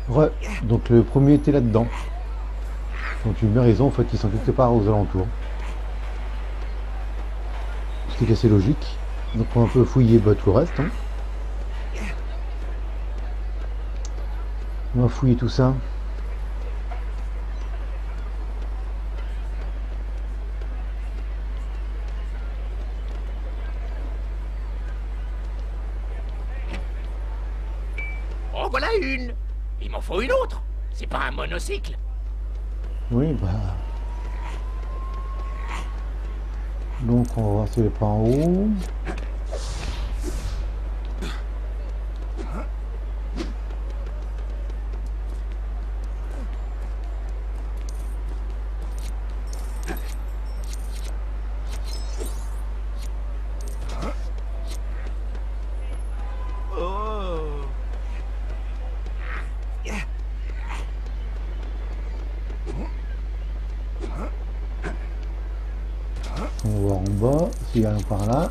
Ouais, donc le premier était là-dedans. Donc tu as bien raison, en fait, ils sont quelque part aux alentours. Ce qui est assez logique. Donc on va un peu fouiller bah, tout le reste. Hein. On va fouiller tout ça. Oh, voilà une! Il m'en faut une autre! C'est pas un monocycle! Oui, bah. Donc on va voir si elle est pas en haut. Oh! On va voir en bas s'il y a un par là.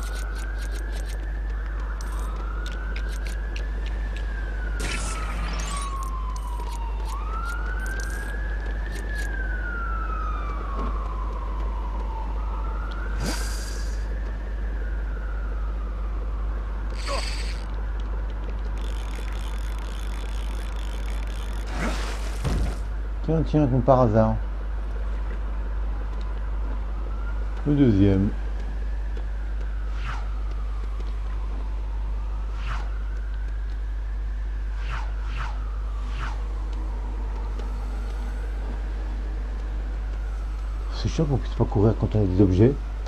Tiens, tiens, comme par hasard. Le deuxième. C'est chiant qu'on puisse pas courir quand on a des objets.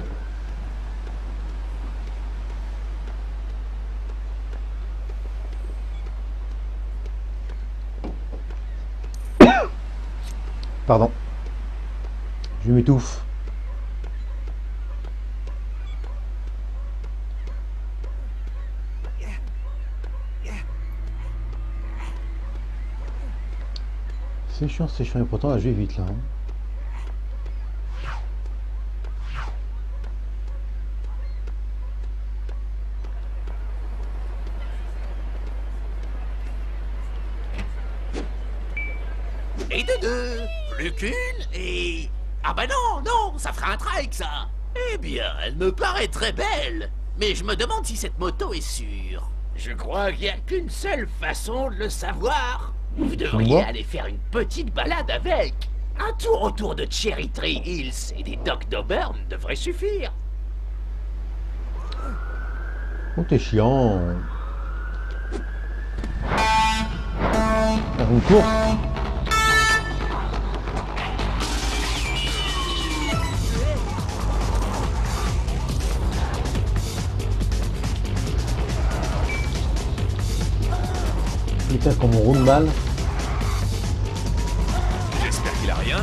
Pardon, je m'étouffe. C'est chiant, et pourtant là je vais vite là. Hein. Et de deux! Plus qu'une et... Ah bah non, non, ça fera un trike, ça! Eh bien, elle me paraît très belle. Mais je me demande si cette moto est sûre. Je crois qu'il n'y a qu'une seule façon de le savoir. Vous Tu me devriez vois? aller faire une petite balade avec. Un tour autour de Cherry Tree Hills et des docks d'Auburn devrait suffire. Oh t'es chiant. Faire une course. Putain comme on roule mal. J'espère qu'il a rien.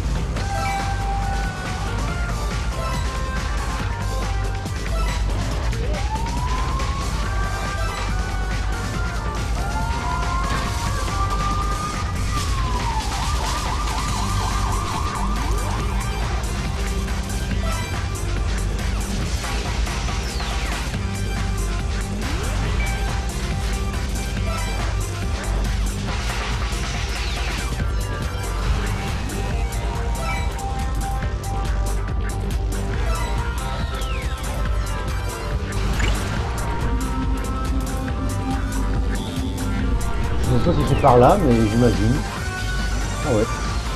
Je ne sais pas si c'est par là, mais j'imagine. Ah ouais.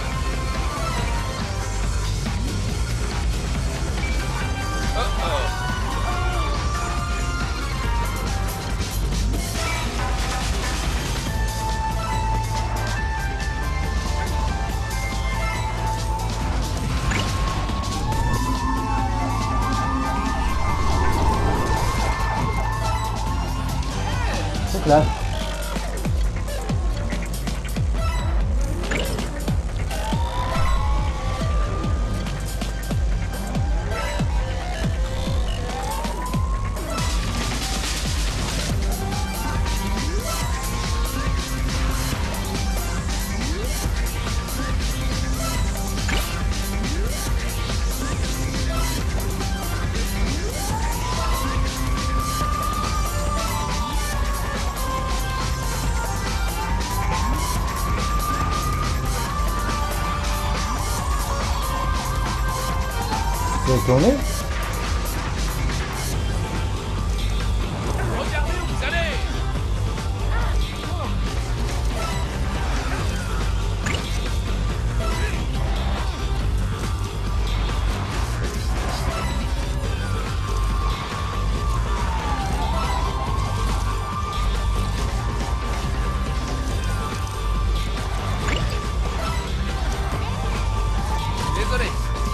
C'est classe. C'est tourné. Regardez où vous allez. Désolé.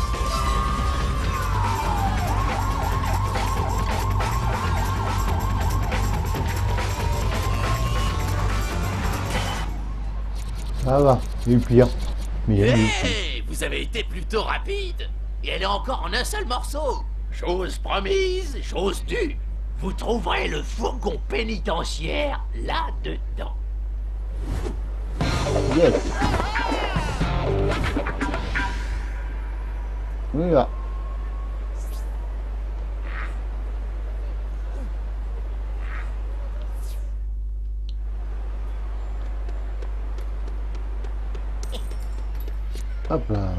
Ça va, il y a eu pire. Mais il y a eu. Hé, vous avez été plutôt rapide. Et elle est encore en un seul morceau. Chose promise, chose due. Vous trouverez le fourgon pénitentiaire là-dedans. Yes. On y va. Hop là.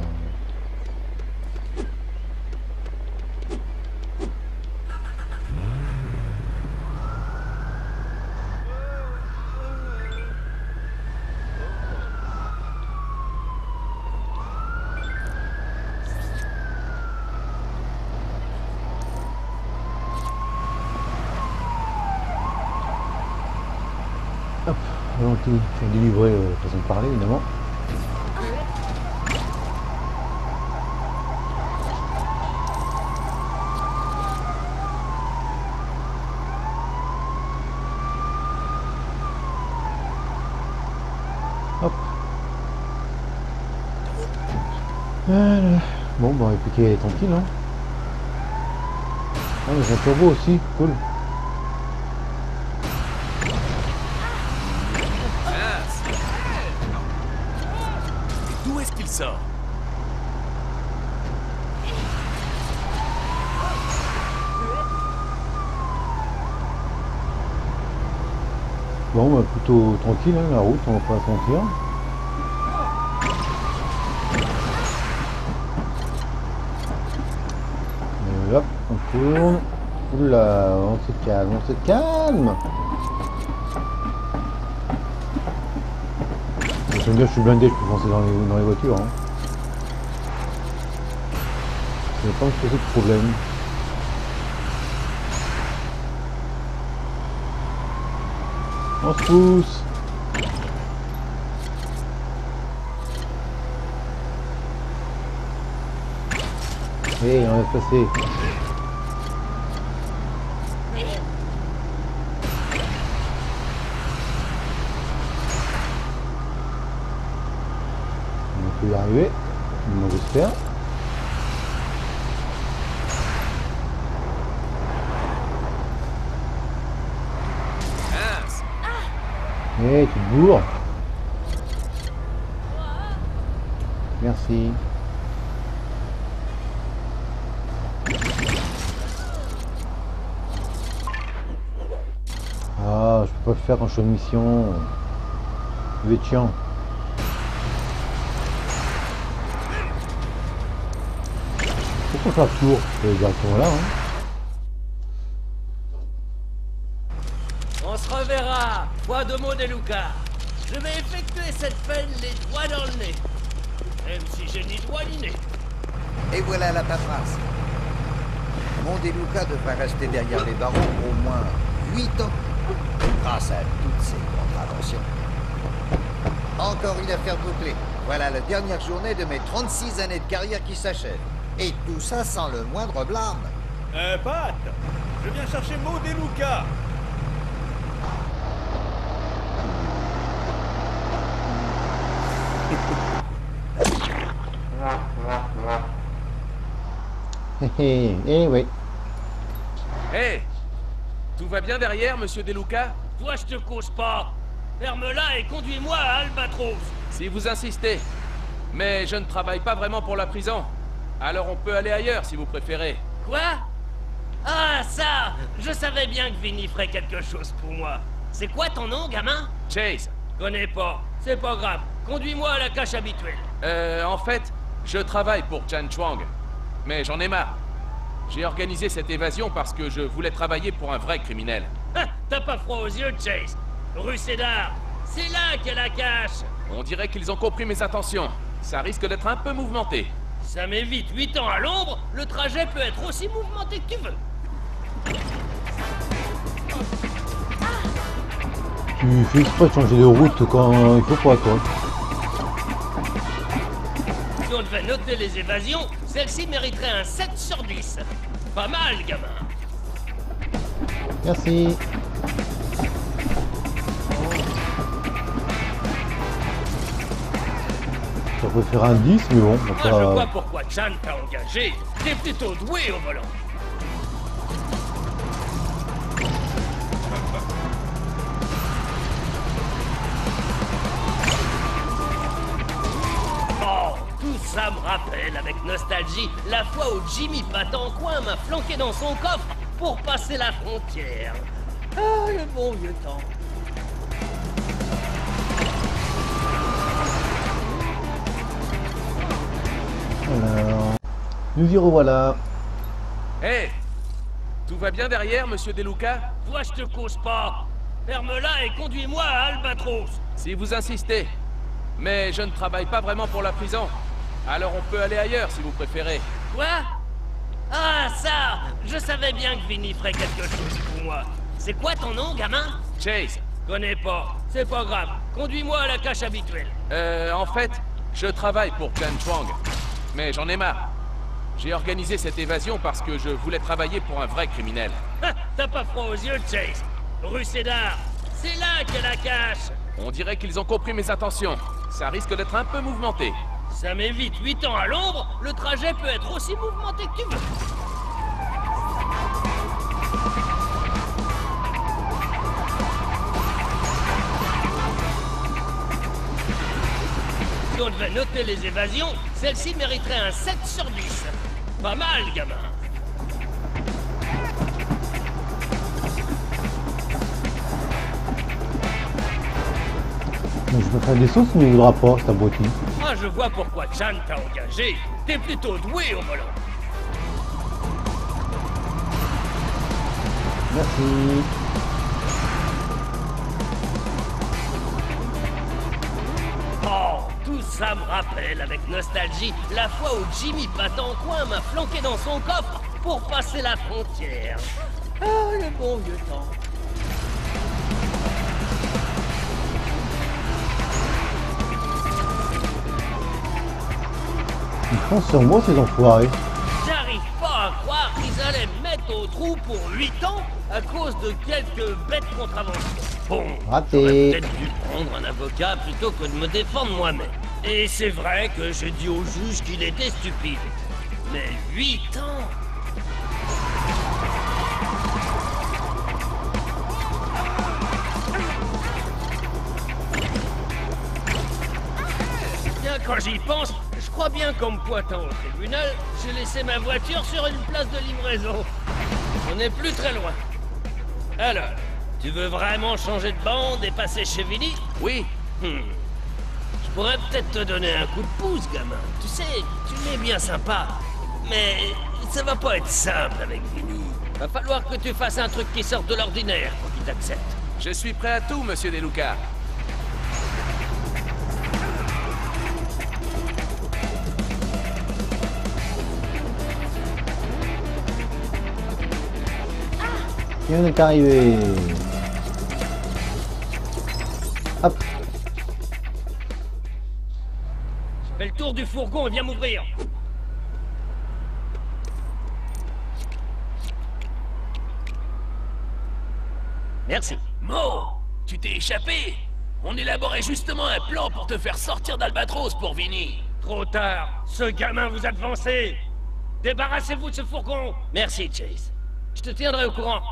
Hop, avant tout, faire délivrer façon de parler évidemment. Hop. Voilà. Bon, bah, et puis qu'elle est tranquille, hein. Ah, mais c'est un turbo aussi, cool. Mince. Et d'où est-ce qu'il sort? Bon, bah, plutôt tranquille, hein, la route, on va pas se mentir. Hop, on tourne. Oula, on se calme, on se calme. J'aime bien, je suis blindé, je peux foncer dans les voitures. Hein. Je n'ai pas me poser de problème. On se pousse. Et on va passer. On peut y arriver. Moi j'espère. Mince. Et tu te bourres. Merci. Ah, je peux pas le faire quand je suis en mission. Ça va être chiant. Pourquoi faire le tour? Directement là, hein. On se reverra, foi de mots de Luca. Je vais effectuer cette peine les doigts dans le nez. Même si j'ai ni doigt ni nez. Et voilà la paperasse. Mondeluca devrait rester derrière les barreaux au moins 8 ans, grâce à toutes ces contraventions. Encore une affaire bouclée. Voilà la dernière journée de mes 36 années de carrière qui s'achève. Et tout ça sans le moindre blâme. Pat, je viens chercher Mondeluca. Eh oui. Hé, tout va bien derrière, monsieur Deluca? Toi, je te cause pas. Ferme-la et conduis-moi à Albatros. Si vous insistez. Mais je ne travaille pas vraiment pour la prison. Alors on peut aller ailleurs si vous préférez. Quoi? Ah, ça! Je savais bien que Vinny ferait quelque chose pour moi. C'est quoi ton nom, gamin? Chase, Connais pas. C'est pas grave. Conduis-moi à la cache habituelle. en fait, je travaille pour Chan Chuang. Mais j'en ai marre. J'ai organisé cette évasion parce que je voulais travailler pour un vrai criminel. Ah, t'as pas froid aux yeux, Chase. Rue Cédar, c'est là qu'est la cache. On dirait qu'ils ont compris mes intentions. Ça risque d'être un peu mouvementé. Ça m'évite 8 ans à l'ombre, le trajet peut être aussi mouvementé que tu veux. Tu fais exprès de changer de route quand il faut pas, toi. Si on devait noter les évasions, celle-ci mériterait un 7 sur 10. Pas mal, gamin. Merci. Ça peut faire un 10, mais bon, Moi, je vois pourquoi Chan t'a engagé. T'es plutôt doué au volant. Oh, tout ça me rappelle avec nostalgie la fois où Jimmy Patancoin m'a flanqué dans son coffre pour passer la frontière. Ah, le bon vieux temps. Alors, nous y revoilà. Hé! Tout va bien derrière, monsieur Deluca? Toi, je te cause pas. Ferme-la et conduis-moi à Albatros. Si vous insistez. Mais je ne travaille pas vraiment pour la prison. Alors on peut aller ailleurs si vous préférez. Quoi? Ah, ça! Je savais bien que Vinny ferait quelque chose pour moi. C'est quoi ton nom, gamin? Chase. Connais pas. C'est pas grave. Conduis-moi à la cache habituelle. En fait, je travaille pour Clan Chuang. Mais j'en ai marre. J'ai organisé cette évasion parce que je voulais travailler pour un vrai criminel. Ah, t'as pas froid aux yeux, Chase. Rue Cédar, c'est là qu'est la cache. On dirait qu'ils ont compris mes intentions. Ça risque d'être un peu mouvementé. Ça m'évite 8 ans à l'ombre, le trajet peut être aussi mouvementé que tu veux. Si on devait noter les évasions, celle-ci mériterait un 7 sur 10. Pas mal, gamin. Donc, je peux faire des sauces, mais il ne voudra pas, cet abruti. Ah, je vois pourquoi Chan t'a engagé. T'es plutôt doué au volant. Merci. Oh, tout ça me rappelle avec nostalgie la fois où Jimmy Patancoin m'a flanqué dans son coffre pour passer la frontière. Ah, le bon vieux temps. Ils pensent sur moi, ces enfoirés. J'arrive pas à croire qu'ils allaient me mettre au trou pour 8 ans à cause de quelques bêtes contraventions. Bon, Raté. j'aurais peut-être dû prendre un avocat plutôt que de me défendre moi-même. Et c'est vrai que j'ai dit au juge qu'il était stupide. Mais 8 ans? Bien, quand j'y pense, je crois bien qu'en me pointant au tribunal, j'ai laissé ma voiture sur une place de livraison. On n'est plus très loin. Alors, tu veux vraiment changer de bande et passer chez Vinny? Oui. Je pourrais peut-être te donner un coup de pouce, gamin. Tu sais, tu m'es bien sympa. Mais ça va pas être simple avec Vinny. Va falloir que tu fasses un truc qui sorte de l'ordinaire pour qu'il t'accepte. Je suis prêt à tout, monsieur Deluca. Et on est arrivé. Hop. Fais le tour du fourgon et viens m'ouvrir. Merci. Mo, tu t'es échappé. On élaborait justement un plan pour te faire sortir d'Albatros pour Vinny. Trop tard. Ce gamin vous a devancé. Débarrassez-vous de ce fourgon. Merci, Chase. Je te tiendrai au courant.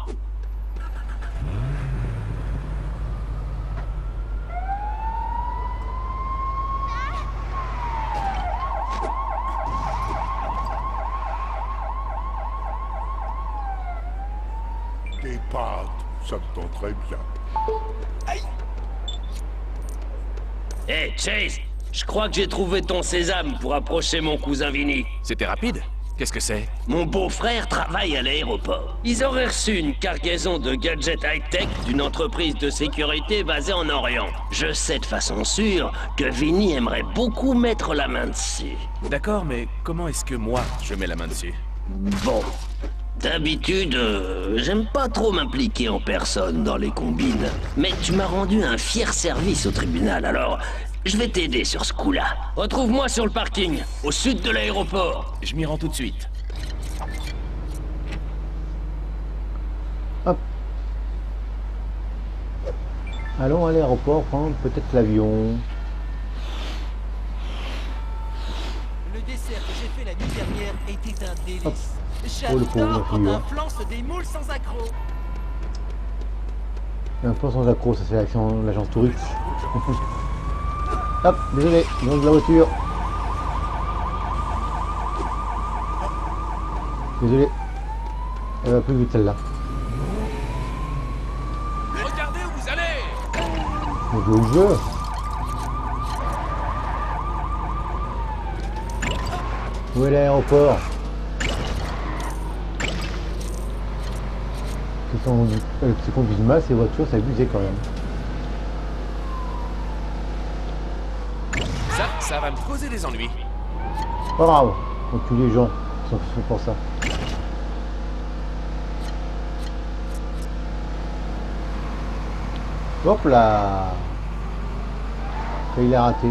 Des pâtes, ça me tend très bien. Hé, Chase, je crois que j'ai trouvé ton sésame pour approcher mon cousin Vinny. C'était rapide. Qu'est-ce que c'est? Mon beau-frère travaille à l'aéroport. Ils auraient reçu une cargaison de gadgets high-tech d'une entreprise de sécurité basée en Orient. Je sais de façon sûre que Vinny aimerait beaucoup mettre la main dessus. D'accord, mais comment est-ce que moi, je mets la main dessus? Bon. D'habitude, j'aime pas trop m'impliquer en personne dans les combines. Mais tu m'as rendu un fier service au tribunal, alors je vais t'aider sur ce coup-là. Retrouve-moi sur le parking, au sud de l'aéroport. Je m'y rends tout de suite. Hop. Allons à l'aéroport prendre peut-être l'avion. Le dessert que j'ai fait la nuit dernière était un délice. Oh, le pauvre J'adore quand fille, un hein. flan se démoule sans accroc. Un plan sans accro, ça c'est l'agence touriste. Hop, désolé, non de la voiture. Désolé. Elle va plus vite celle-là. Regardez où vous allez! Mais je le jeu. Où est l'aéroport? Qui conduisent mal ces voitures, c'est abusé quand même. Ça va me causer des ennuis. Pas grave, on tue les gens qui sont faits pour ça. Hop là. Il a raté.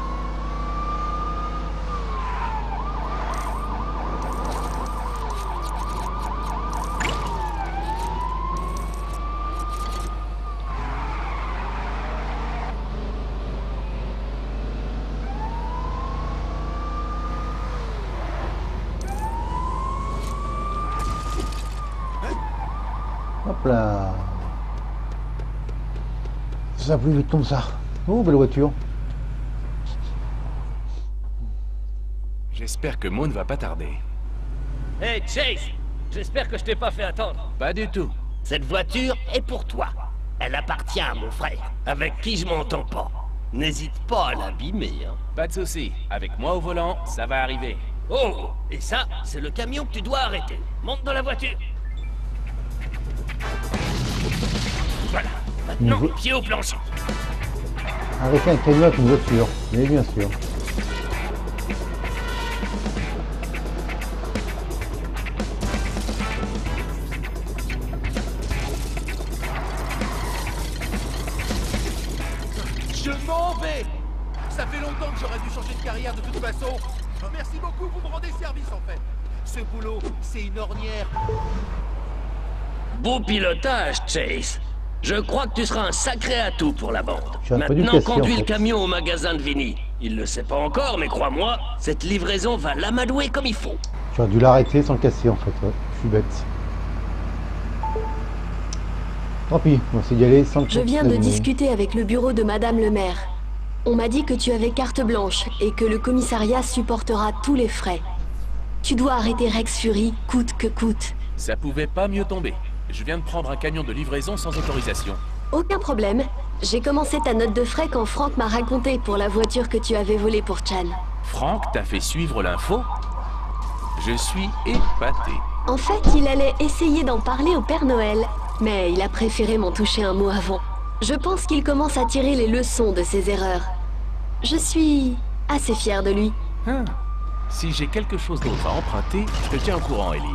Hop là. Ça va plus vite comme ça. Oh, belle voiture. J'espère que Mo ne va pas tarder. Hey Chase, j'espère que je t'ai pas fait attendre. Pas du tout. Cette voiture est pour toi. Elle appartient à mon frère, avec qui je m'entends pas. N'hésite pas à l'abîmer, hein. Pas de souci. Avec moi au volant, ça va arriver. Oh, et ça, c'est le camion que tu dois arrêter. Monte dans la voiture. Voilà. Maintenant, pied au plancher. Arrêter un camion avec une voiture, mais bien sûr. Je m'en vais. Ça fait longtemps que j'aurais dû changer de carrière de toute façon. Merci beaucoup, vous me rendez service en fait. Ce boulot, c'est une ornière. Beau pilotage, Chase. Je crois que tu seras un sacré atout pour la bande. Je suis un peu du Maintenant, cassé, conduis en fait. le camion au magasin de Vinny. Il le sait pas encore, mais crois-moi, cette livraison va l'amadouer comme il faut. J'aurais dû l'arrêter sans le casser en fait. Ouais. Je suis bête. Tant pis, on s'est d'y aller sans le Je viens de l'abîmer. discuter avec le bureau de Madame le maire. On m'a dit que tu avais carte blanche et que le commissariat supportera tous les frais. Tu dois arrêter Rex Fury, coûte que coûte. Ça pouvait pas mieux tomber. Je viens de prendre un camion de livraison sans autorisation. Aucun problème. J'ai commencé ta note de frais quand Frank m'a raconté pour la voiture que tu avais volée pour Chan. Frank t'a fait suivre l'info? Je suis épaté. En fait, il allait essayer d'en parler au Père Noël, mais il a préféré m'en toucher un mot avant. Je pense qu'il commence à tirer les leçons de ses erreurs. Je suis assez fière de lui. Si j'ai quelque chose d'autre à emprunter, je te tiens au courant, Ellie.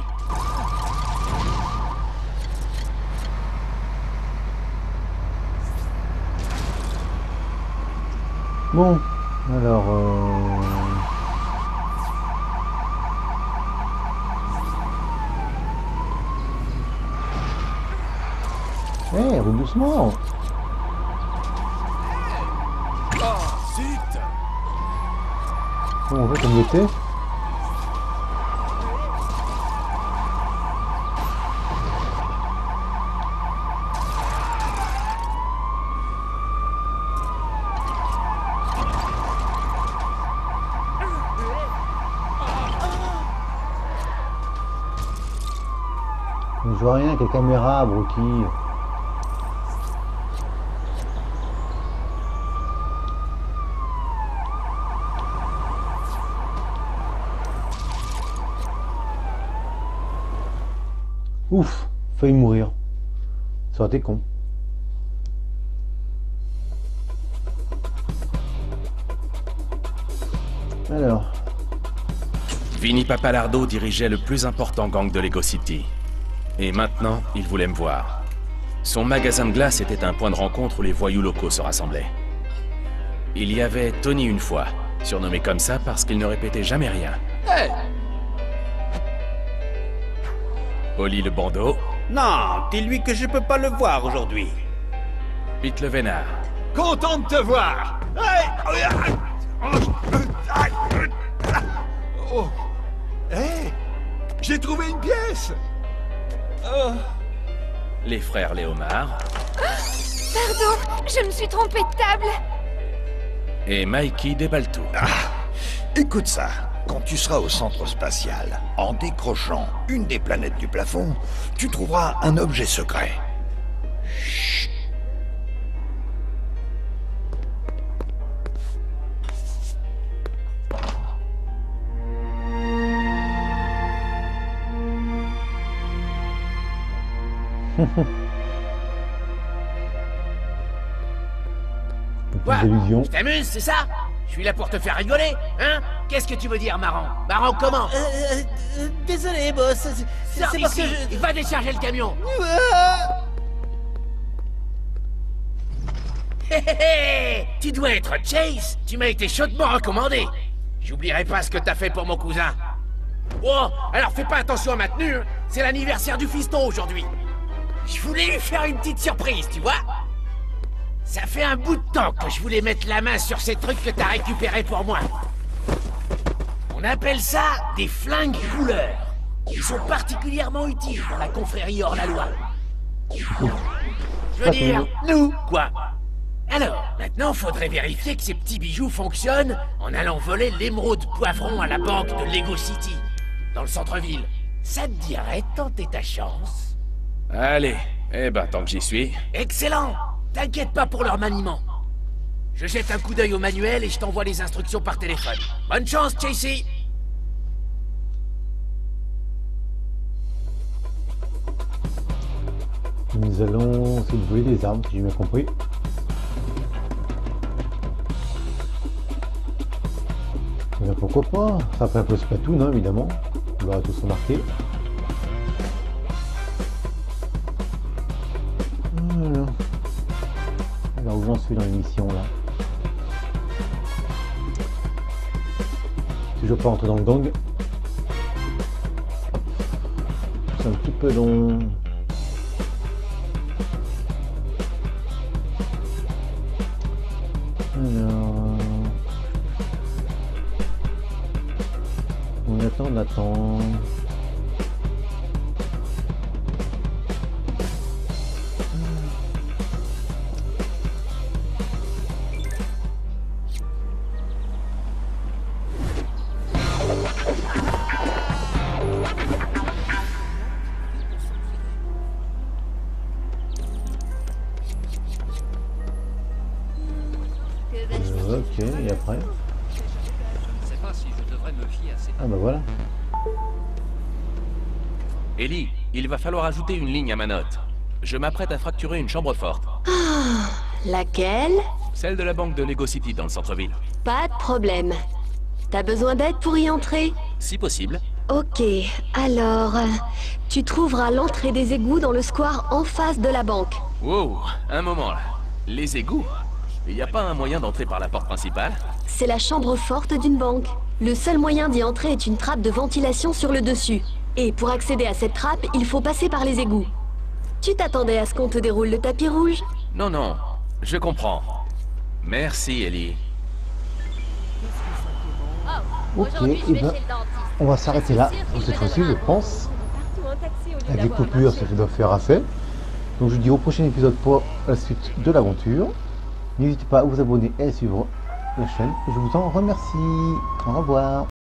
Bon, alors... roule doucement. Oh, zut! Bon, on va comme il était. Je vois rien avec les caméras, Brookie. Ouf, failli mourir. Ça aurait été con. Alors, Vinny Pappalardo dirigeait le plus important gang de Lego City. Et maintenant, il voulait me voir. Son magasin de glace était un point de rencontre où les voyous locaux se rassemblaient. Il y avait Tony une fois, surnommé comme ça parce qu'il ne répétait jamais rien. Hey! Oli le bandeau, Non, dis-lui que je peux pas le voir aujourd'hui. Pete le vénard, Content de te voir! Oh! Hé! J'ai trouvé une pièce! les frères Léomard Pardon, je me suis trompée de table. et Mikey Desbaltou. Écoute ça. Quand tu seras au centre spatial, en décrochant une des planètes du plafond, tu trouveras un objet secret. Chut. Quoi? des illusions. Tu t'amuses, c'est ça? Je suis là pour te faire rigoler, hein? Qu'est-ce que tu veux dire, marrant? Marrant comment? Désolé, boss. Sors C'est parce d'ici, que je... va décharger le camion. Hé hé hé! Tu dois être Chase. Tu m'as été chaudement recommandé. J'oublierai pas ce que t'as fait pour mon cousin. Oh, alors fais pas attention à ma tenue, hein. C'est l'anniversaire du fiston aujourd'hui. Je voulais lui faire une petite surprise, tu vois? Ça fait un bout de temps que je voulais mettre la main sur ces trucs que t'as récupérés pour moi. On appelle ça des flingues couleurs. Ils sont particulièrement utiles dans la confrérie hors la loi. Je veux dire, nous, quoi. Alors, maintenant, faudrait vérifier que ces petits bijoux fonctionnent en allant voler l'émeraude poivron à la banque de Lego City, dans le centre-ville. Ça te dirait de tenter ta chance? Allez, eh ben tant que j'y suis. Excellent! T'inquiète pas pour leur maniement. Je jette un coup d'œil au manuel et je t'envoie les instructions par téléphone. Bonne chance, Chasey! Nous allons essayer de voler des armes, si j'ai bien compris. Eh bien, pourquoi pas? Ça fait un peu Splatoon, hein, évidemment. On va tous remarquer. Voilà. Alors, où j'en suis dans l'émission, là? Toujours pas rentrer dans le gang. C'est un petit peu long. Alors... on attend. Ok, et après? Je sais pas si je devrais me fier à ces... Ah bah voilà. Ellie, il va falloir ajouter une ligne à ma note. Je m'apprête à fracturer une chambre forte. Laquelle? Celle de la banque de Lego City dans le centre-ville. Pas de problème. T'as besoin d'aide pour y entrer? Si possible. Ok, alors... tu trouveras l'entrée des égouts dans le square en face de la banque. Wow, un moment là. Les égouts? Il n'y a pas un moyen d'entrer par la porte principale? C'est la chambre forte d'une banque. Le seul moyen d'y entrer est une trappe de ventilation sur le dessus. Et pour accéder à cette trappe, il faut passer par les égouts. Tu t'attendais à ce qu'on te déroule le tapis rouge? Non, non, je comprends. Merci, Ellie. Ok, et ben, on va s'arrêter là pour cette fois-ci, je pense. Avec les coupures, ça doit faire assez. Donc je vous dis au prochain épisode pour la suite de l'aventure. N'hésitez pas à vous abonner et à suivre la chaîne. Je vous en remercie. Au revoir.